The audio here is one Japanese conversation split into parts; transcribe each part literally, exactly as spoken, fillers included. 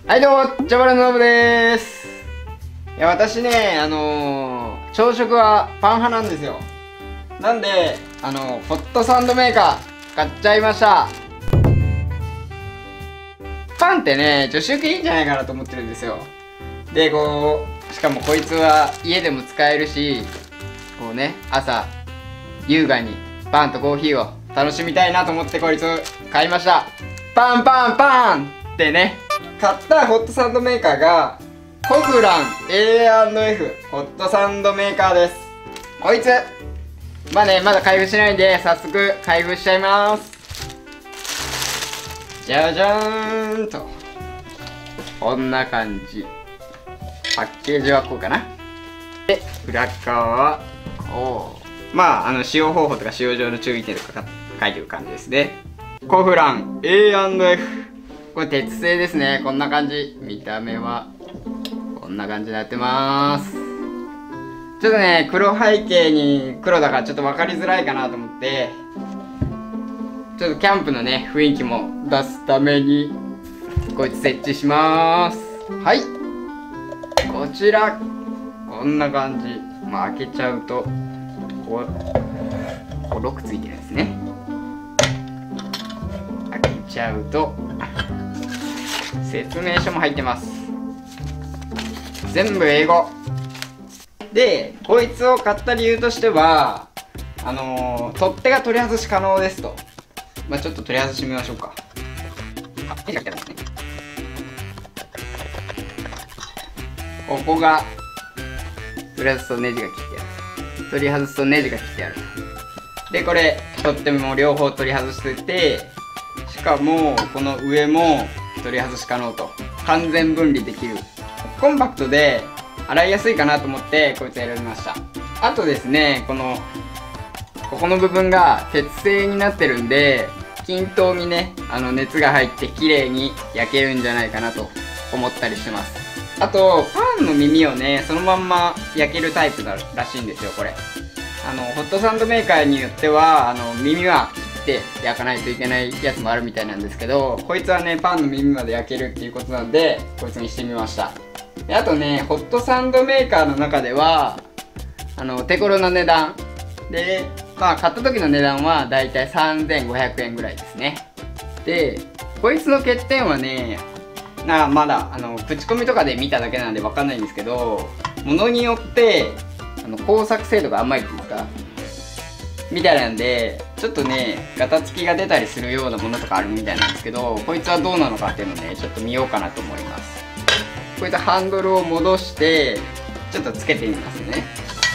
はいどうも、ジャバラのノブでーす。いや、私ね、あのー、朝食はパン派なんですよ。なんで、あのー、ホットサンドメーカー買っちゃいました。パンってね、女子受けいいんじゃないかなと思ってるんですよ。で、こう、しかもこいつは家でも使えるし、こうね、朝、優雅にパンとコーヒーを楽しみたいなと思ってこいつ買いました。パンパンパンってね。買ったホットサンドメーカーがコフラン エーアンドエフ ホットサンドメーカーです。こいつまあね、まだ開封してないんで早速開封しちゃいます。じゃじゃーんと、こんな感じ。パッケージはこうかな。で、裏側はこう、まああの使用方法とか使用上の注意点とか書いてる感じですね。コフラン エーアンドエフ、これ鉄製ですね。こんな感じ。見た目はこんな感じになってます。ちょっとね、黒背景に黒だからちょっと分かりづらいかなと思って、ちょっとキャンプのね雰囲気も出すためにこいつ設置します。はい、こちらこんな感じ。まあ開けちゃうとこうこうロックついてるんですね。開けちゃうと説明書も入ってます。全部英語で、こいつを買った理由としてはあのー、取っ手が取り外し可能ですと。まあちょっと取り外してみましょうか。あ、ネジが切ってあるんですね。ここが取り外すとネジが切ってある。取り外すとネジが切ってある。で、これ取っ手も両方取り外してて、しかもこの上も取り外し可能と、完全分離できる。コンパクトで洗いやすいかなと思ってこいつ選びました。あとですね、このここの部分が鉄製になってるんで、均等にねあの熱が入って綺麗に焼けるんじゃないかなと思ったりしてます。あとパンの耳をねそのまんま焼けるタイプだらしいんですよ。これあのホットサンドメーカーによってはあの耳はで焼かないといけないやつもあるみたいなんですけど、こいつはねパンの耳まで焼けるっていうことなんでこいつにしてみました。で、あとねホットサンドメーカーの中ではあの手頃な値段で、まあ買った時の値段はだいたいさんぜんごひゃくえんぐらいですね。で、こいつの欠点はね、なまだあの口コミとかで見ただけなんで分かんないんですけど、ものによってあの工作精度が甘いっていうんですかみたいなんで、ちょっとねガタつきが出たりするようなものとかあるみたいなんですけど、こいつはどうなのかっていうのをねちょっと見ようかなと思います。こいつはハンドルを戻してちょっとつけてみますね。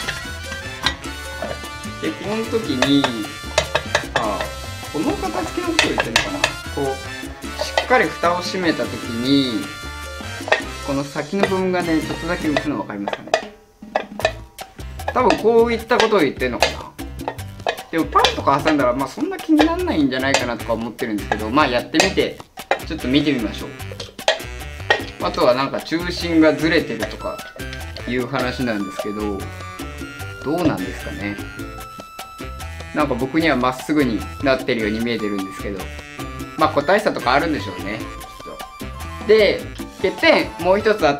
で、この時にあこのガタつきのことを言ってるのかな。こうしっかり蓋を閉めた時にこの先の部分がねちょっとだけ浮くの分かりますかね。多分こういったことを言ってるのかな。でもパンとか挟んだらまあそんな気にならないんじゃないかなとか思ってるんですけど、まあやってみてちょっと見てみましょう。あとはなんか中心がずれてるとかいう話なんですけど、どうなんですかね。なんか僕にはまっすぐになってるように見えてるんですけど、まあ個体差とかあるんでしょうねきっと。で、欠点もう一つあって、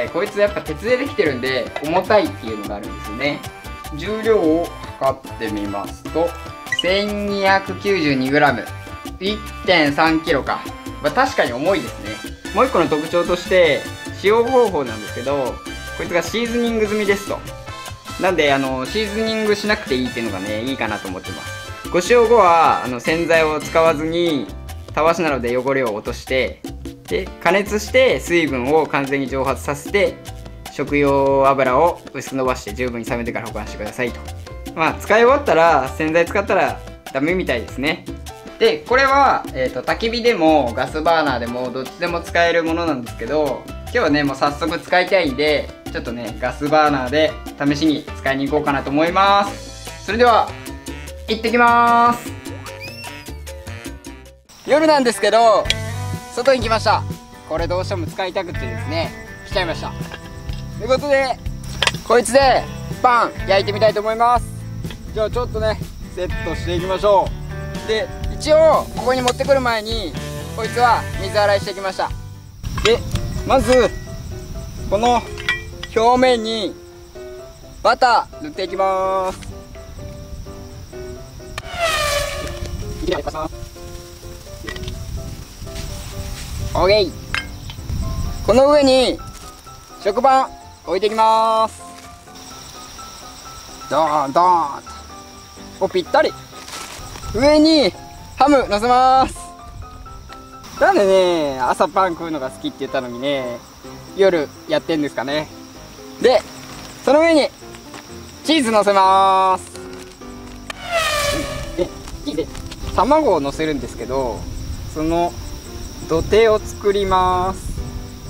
こいつやっぱ鉄でできてるんで重たいっていうのがあるんですよね。重量を測ってみますと せんにひゃくきゅうじゅうにグラム、いってんさんキロか。まあ、確かに重いですね。もう一個の特徴として使用方法なんですけど、こいつがシーズニング済みですと。なんであのシーズニングしなくていいっていうのがねいいかなと思ってます。ご使用後はあの洗剤を使わずにたわしなどで汚れを落として、で加熱して水分を完全に蒸発させて、食用油を薄く伸ばして十分に冷めてから保管してくださいと。まあ使い終わったら洗剤使ったらダメみたいですね。でこれは、えーと、焚き火でもガスバーナーでもどっちでも使えるものなんですけど、今日はねもう早速使いたいんでちょっとねガスバーナーで試しに使いに行こうかなと思います。それでは行ってきます。夜なんですけど外に来ました。これどうしても使いたくてですね来ちゃいました。ということでこいつでパン焼いてみたいと思います。じゃあちょっとねセットしていきましょう。で一応ここに持ってくる前にこいつは水洗いしてきました。でまずこの表面にバター塗っていきます。オーケー。この上に食パン置いていきます。ドーンドーンと、お、ぴったり。上にハム乗せます。なんでね、朝パン食うのが好きって言ったのにね、夜やってんですかね。で、その上にチーズ乗せます。で、チーズ、卵を乗せるんですけど、その土手を作ります。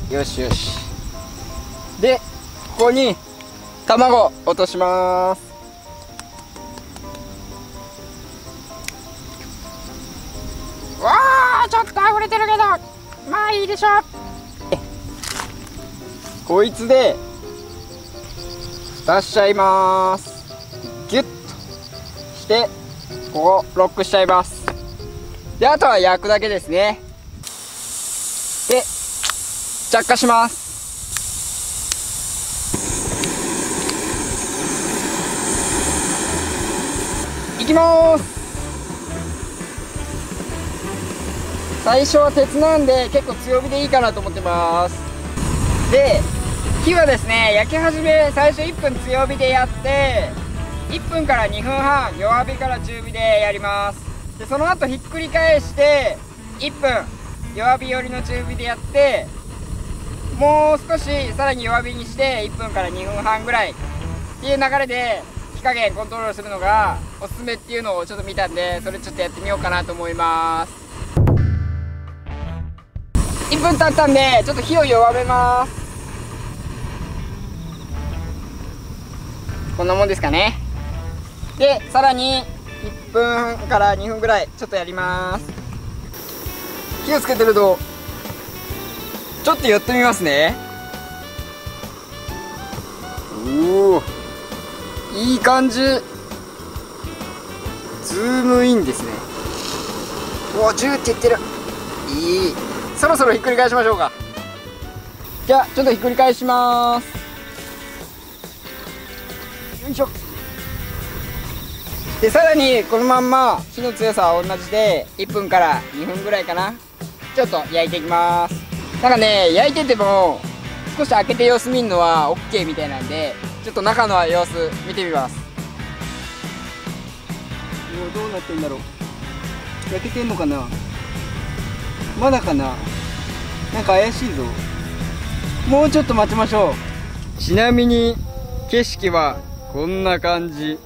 よしよし。で、ここに卵落とします。わあ、ちょっと溢れてるけど、まあいいでしょう。こいつで蓋しちゃいます。ギュッとしてここロックしちゃいます。で、あとは焼くだけですね。で、着火します。いきます。最初は鉄なんで結構強火でいいかなと思ってます。で、火はですね、焼き始め最初いっぷん強火でやって、いっぷんからにふんはん弱火から中火でやります。で、その後ひっくり返していっぷん弱火寄りの中火でやって、もう少しさらに弱火にしていっぷんからにふんはんぐらいっていう流れで火加減コントロールするのがおすすめっていうのをちょっと見たんで、それちょっとやってみようかなと思います。いっぷん経ったんでちょっと火を弱めます。こんなもんですかね。で、さらにいっぷんからにふんぐらいちょっとやります。火をつけてるとちょっと寄ってみますね。おお、いい感じ。ズームインですね。おお、ジューっていってる。いい。そろそろひっくり返しましょうか。じゃあちょっとひっくり返します。よいしょ。で、さらにこのまんま火の強さは同じでいっぷんからにふんぐらいかな、ちょっと焼いていきます。なんかね、焼いてても少し開けて様子見るのは オーケー みたいなんで、ちょっと中の様子見てみます。もうどうなってんだろう。焼けてんのかな、まだかな。なんか怪しいぞ。もうちょっと待ちましょう。ちなみに景色はこんな感じ。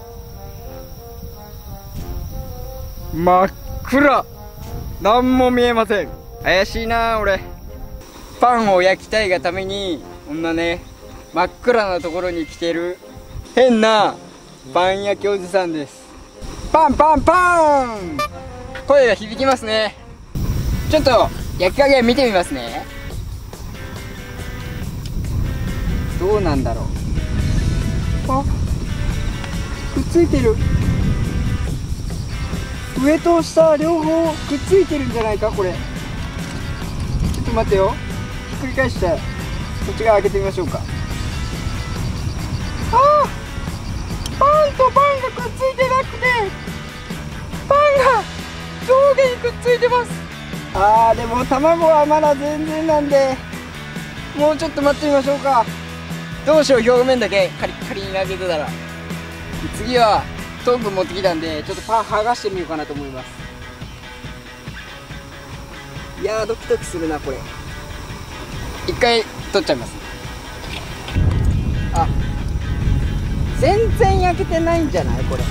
真っ暗、何も見えません。怪しいな俺。パンを焼きたいがためにこんなね、真っ暗なところに来てる変なパン焼きおじさんです。パンパンパン、声が響きますね。ちょっと焼き加減見てみますね。どうなんだろう。あ、くっついてる。上と下両方くっついてるんじゃないかこれ。ちょっと待ってよ、ひっくり返してそっち側開けてみましょうか。あー、パンとパンがくっついてなくて、パンが上下にくっついてます。あー、でも卵はまだ全然なんで、もうちょっと待ってみましょうか。どうしよう、表面だけカリッカリに揚げてたら。次はトング持ってきたんで、ちょっとパン剥がしてみようかなと思います。いやー、ドキドキするなこれ。一回取っちゃいます。あ、全然焼けてないんじゃないこれ。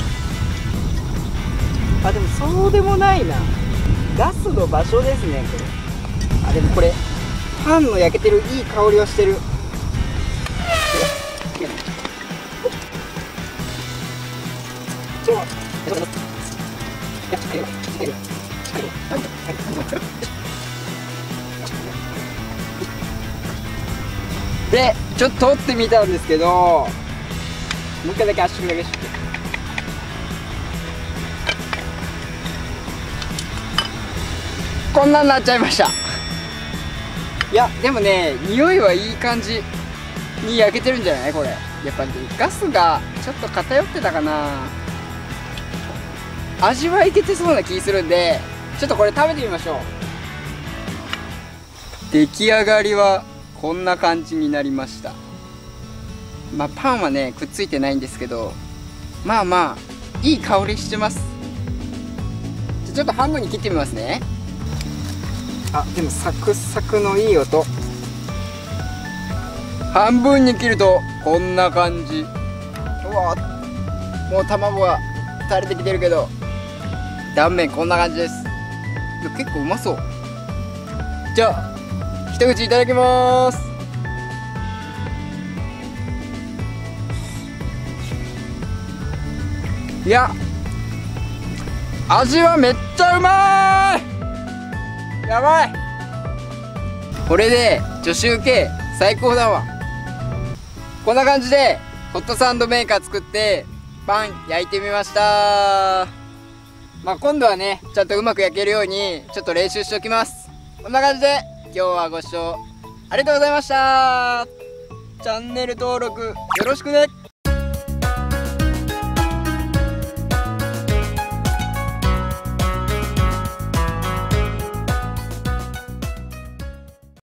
あ、でもそうでもないな。ガスの場所ですねこれ。あ、でもこれパンの焼けてるいい香りはしてる。で、ちょっと取ってみたんですけど、もう一回だけ圧縮だけして、こんなになっちゃいました。 いやでもね、匂いはいい感じに焼けてるんじゃないこれ。やっぱりガスがちょっと偏ってたかな。味はいけてそうな気するんで、ちょっとこれ食べてみましょう。出来上がりはこんな感じになりました。まあパンはねくっついてないんですけど、まあまあいい香りしてます。じゃちょっと半分に切ってみますね。あ、でもサクサクのいい音。半分に切るとこんな感じ。うわ、もう卵が垂れてきてるけど、断面こんな感じです。いや結構うまそう。じゃあ一口いただきます。いや味はめっちゃうまい。やばい、これで女子受け最高だわ。こんな感じでホットサンドメーカー作ってパン焼いてみました。まあ今度はねちゃんとうまく焼けるようにちょっと練習しておきます。こんな感じで今日はご視聴ありがとうございました。チャンネル登録よろしくね。